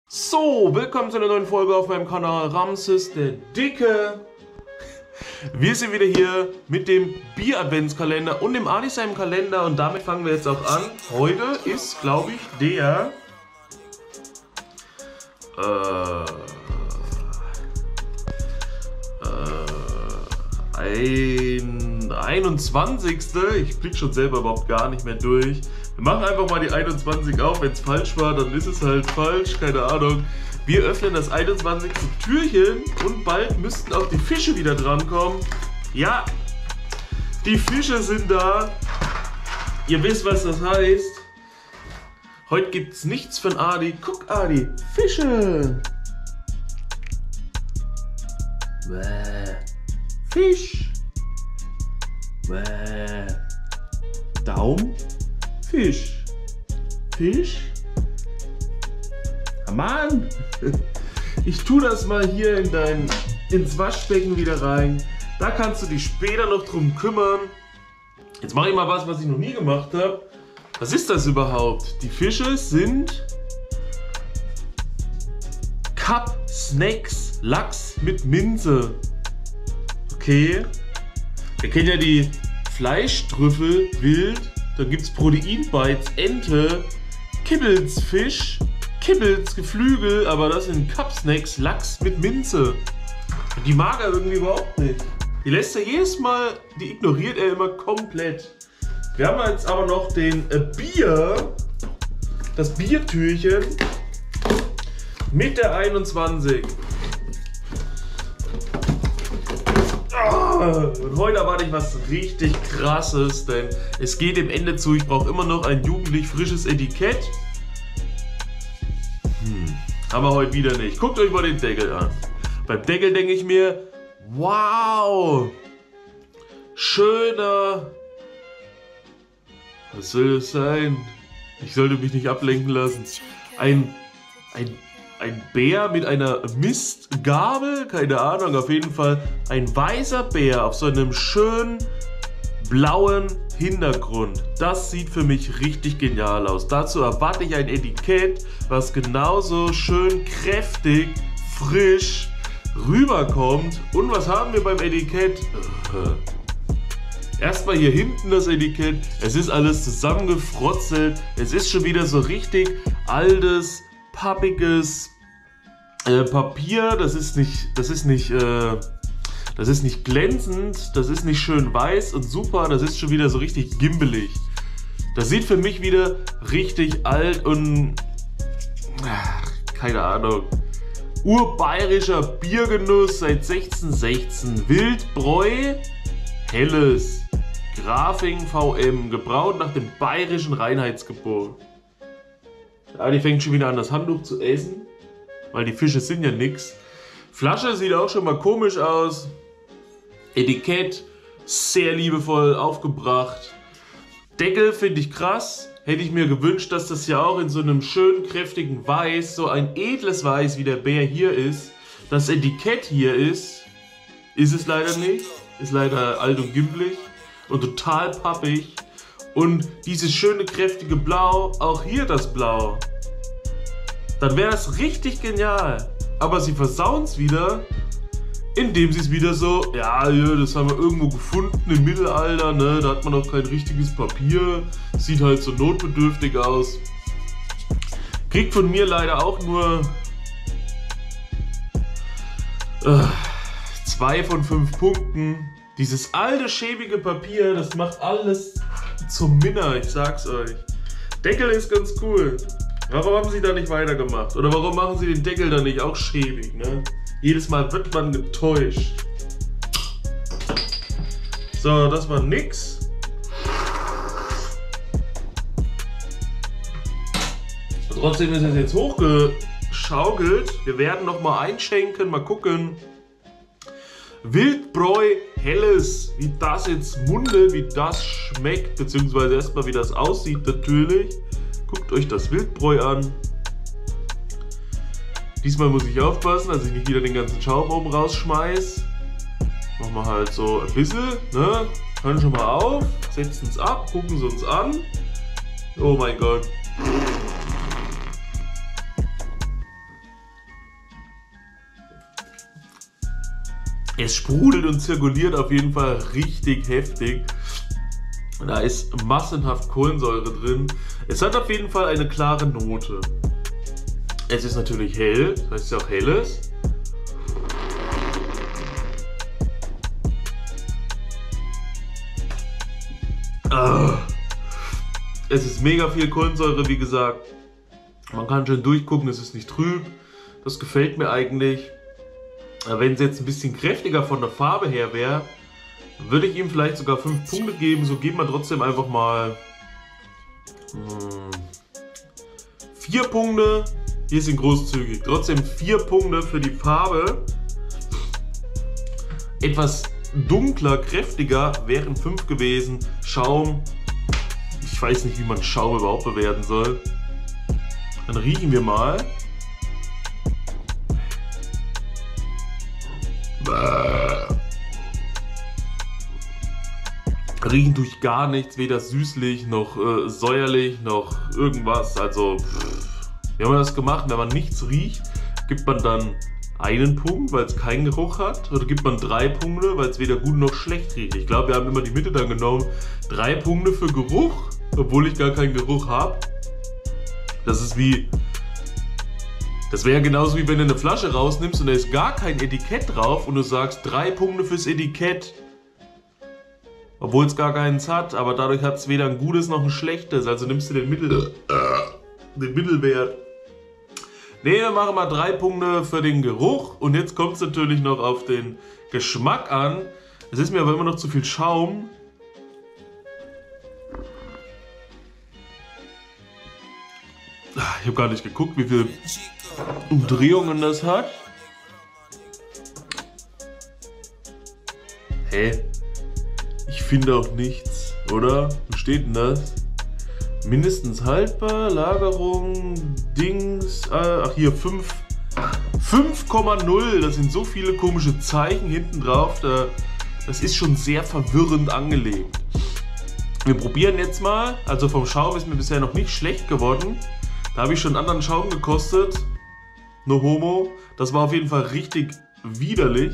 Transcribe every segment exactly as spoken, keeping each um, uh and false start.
So, willkommen zu einer neuen Folge auf meinem Kanal Ramses der Dicke. Wir sind wieder hier mit dem Bier-Adventskalender und dem Adisheim-Kalender und damit fangen wir jetzt auch an. Heute ist, glaube ich, der äh, äh, ein, einundzwanzigste Ich blick schon selber überhaupt gar nicht mehr durch. Wir machen einfach mal die einundzwanzig auf. Wenn es falsch war, dann ist es halt falsch. Keine Ahnung. Wir öffnen das einundzwanzigste Türchen und bald müssten auch die Fische wieder drankommen. Ja, die Fische sind da. Ihr wisst, was das heißt. Heute gibt es nichts von Adi. Guck, Adi, Fische. Bäh. Fisch. Bäh. Daumen. Fisch. Fisch. Ah, Mann. Ich tue das mal hier in dein, ins Waschbecken wieder rein. Da kannst du dich später noch drum kümmern. Jetzt mache ich mal was, was ich noch nie gemacht habe. Was ist das überhaupt? Die Fische sind Cup Snacks Lachs mit Minze. Okay. Ihr kennt ja die Fleischtrüffel wild. Da gibt es Proteinbites, Ente, Kibbles Fisch, Kibbles Geflügel, aber das sind Cup Snacks Lachs mit Minze. Die mag er irgendwie überhaupt nicht. Die lässt er jedes Mal, die ignoriert er immer komplett. Wir haben jetzt aber noch den äh, Bier, das Biertürchen mit der einundzwanzig. Und heute erwarte ich was richtig Krasses, denn es geht dem Ende zu. Ich brauche immer noch ein jugendlich frisches Etikett. Hm, aber heute wieder nicht. Guckt euch mal den Deckel an. Beim Deckel denke ich mir, wow, schöner. Was soll das sein? Ich sollte mich nicht ablenken lassen. Ein, ein Ein Bär mit einer Mistgabel, keine Ahnung, auf jeden Fall ein weißer Bär auf so einem schönen blauen Hintergrund. Das sieht für mich richtig genial aus. Dazu erwarte ich ein Etikett, was genauso schön kräftig, frisch rüberkommt. Und was haben wir beim Etikett? Erstmal hier hinten das Etikett. Es ist alles zusammengefrotzelt. Es ist schon wieder so richtig altes, pappiges äh, Papier, das ist nicht, das ist nicht, äh, das ist nicht glänzend, das ist nicht schön weiß und super, das ist schon wieder so richtig gimbelig. Das sieht für mich wieder richtig alt und ach, keine Ahnung. Urbayerischer Biergenuss seit sechzehnhundertsechzehn, Wildbräu, helles, Grafing V M, gebraut nach dem bayerischen Reinheitsgebot. Ja, die fängt schon wieder an, das Handtuch zu essen, weil die Fische sind ja nix. Flasche sieht auch schon mal komisch aus. Etikett sehr liebevoll aufgebracht. Deckel finde ich krass. Hätte ich mir gewünscht, dass das ja auch in so einem schönen, kräftigen Weiß, so ein edles Weiß wie der Bär hier ist. Das Etikett hier ist, ist es leider nicht. Ist leider alt und gimpelig und total pappig. Und dieses schöne, kräftige Blau, auch hier das Blau. Dann wäre das richtig genial. Aber sie versauen es wieder, indem sie es wieder so, ja, das haben wir irgendwo gefunden im Mittelalter, ne? Da hat man auch kein richtiges Papier. Sieht halt so notbedürftig aus. Kriegt von mir leider auch nur äh, zwei von fünf Punkten. Dieses alte, schäbige Papier, das macht alles zum Minner, ich sag's euch. Deckel ist ganz cool. Warum haben sie da nicht weitergemacht? Oder warum machen sie den Deckel da nicht auch schäbig, ne? Jedes Mal wird man getäuscht. So, das war nix. Trotzdem ist es jetzt hochgeschaukelt. Wir werden noch mal einschenken, mal gucken. Wildbräu helles, wie das jetzt mundet, wie das schmeckt, beziehungsweise erstmal wie das aussieht natürlich. Guckt euch das Wildbräu an. Diesmal muss ich aufpassen, dass ich nicht wieder den ganzen Schaum oben rausschmeiß. Machen wir halt so ein bisschen, ne? Hören schon mal auf, setzen es ab, gucken sie uns an. Oh mein Gott. Es sprudelt und zirkuliert auf jeden Fall richtig heftig. Da ist massenhaft Kohlensäure drin. Es hat auf jeden Fall eine klare Note. Es ist natürlich hell, das heißt es ist auch helles. Ah. Es ist mega viel Kohlensäure, wie gesagt. Man kann schön durchgucken, es ist nicht trüb. Das gefällt mir eigentlich. Wenn es jetzt ein bisschen kräftiger von der Farbe her wäre, würde ich ihm vielleicht sogar fünf Punkte geben. So geben wir trotzdem einfach mal vier Punkte. Hier sind großzügig. Trotzdem vier Punkte für die Farbe. Etwas dunkler, kräftiger wären fünf gewesen. Schaum. Ich weiß nicht, wie man Schaum überhaupt bewerten soll. Dann riechen wir mal. Riechen durch gar nichts, weder süßlich noch äh, säuerlich noch irgendwas. Also, pff. Wie haben wir das gemacht? Wenn man nichts riecht, gibt man dann einen Punkt, weil es keinen Geruch hat? Oder gibt man drei Punkte, weil es weder gut noch schlecht riecht? Ich glaube, wir haben immer die Mitte dann genommen. Drei Punkte für Geruch, obwohl ich gar keinen Geruch habe. Das ist wie... Das wäre genauso wie wenn du eine Flasche rausnimmst und da ist gar kein Etikett drauf und du sagst drei Punkte fürs Etikett. Obwohl es gar keins hat, aber dadurch hat es weder ein gutes noch ein schlechtes. Also nimmst du den, Mittel, äh, den Mittelwert. Ne, wir machen mal drei Punkte für den Geruch und jetzt kommt es natürlich noch auf den Geschmack an. Es ist mir aber immer noch zu viel Schaum. Ich habe gar nicht geguckt, wie viele Umdrehungen das hat. Hä? Ich finde auch nichts, oder? Wo steht denn das? Mindestens haltbar, Lagerung, Dings, äh, ach hier, fünf Komma null, das sind so viele komische Zeichen hinten drauf, da, das ist schon sehr verwirrend angelegt. Wir probieren jetzt mal, also vom Schaum ist mir bisher noch nicht schlecht geworden. Da habe ich schon anderen Schaum gekostet, no homo, das war auf jeden Fall richtig widerlich.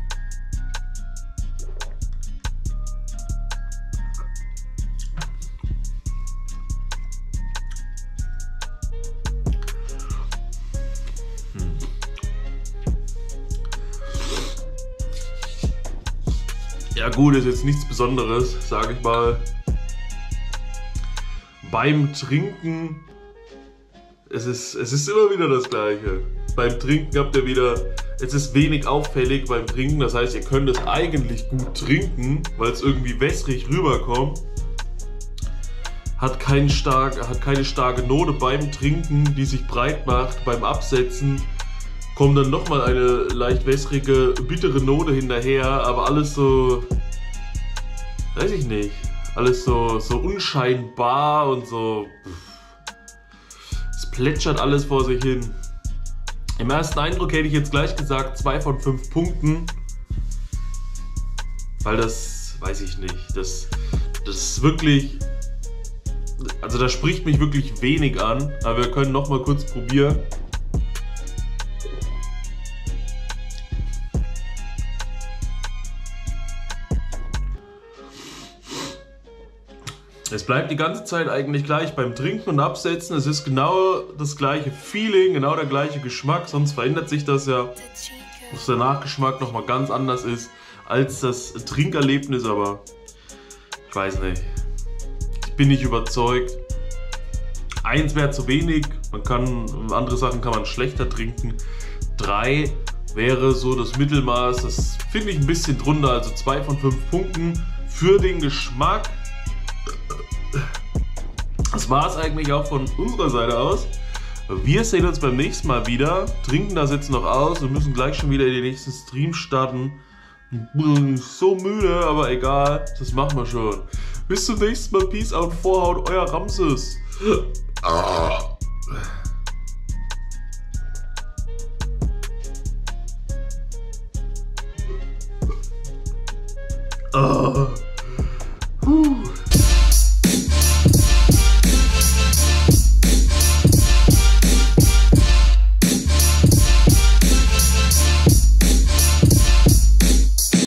Ja gut, ist jetzt nichts Besonderes, sage ich mal. Beim Trinken, es ist, es ist immer wieder das Gleiche. Beim Trinken habt ihr wieder, es ist wenig auffällig beim Trinken, das heißt, ihr könnt es eigentlich gut trinken, weil es irgendwie wässrig rüberkommt. Hat, kein stark, hat keine starke Note beim Trinken, die sich breit macht. Beim Absetzen kommt dann nochmal eine leicht wässrige, bittere Note hinterher, aber alles so, weiß ich nicht, alles so, so unscheinbar und so, es plätschert alles vor sich hin. Im ersten Eindruck hätte ich jetzt gleich gesagt zwei von fünf Punkten, weil das, weiß ich nicht, das, das ist wirklich, also das spricht mich wirklich wenig an, aber wir können nochmal kurz probieren. Es bleibt die ganze Zeit eigentlich gleich beim Trinken und Absetzen. Es ist genau das gleiche Feeling, genau der gleiche Geschmack. Sonst verändert sich das ja, dass der Nachgeschmack nochmal ganz anders ist als das Trinkerlebnis. Aber ich weiß nicht. Ich bin nicht überzeugt. Eins wäre zu wenig. Man kann, andere Sachen kann man schlechter trinken. Drei wäre so das Mittelmaß. Das finde ich ein bisschen drunter. Also zwei von fünf Punkten für den Geschmack. Das war es eigentlich auch von unserer Seite aus. Wir sehen uns beim nächsten Mal wieder, trinken das jetzt noch aus und müssen gleich schon wieder in den nächsten Stream starten. So müde, aber egal, das machen wir schon. Bis zum nächsten Mal, Peace out, Vorhaut, euer Ramses. Ah. Ah.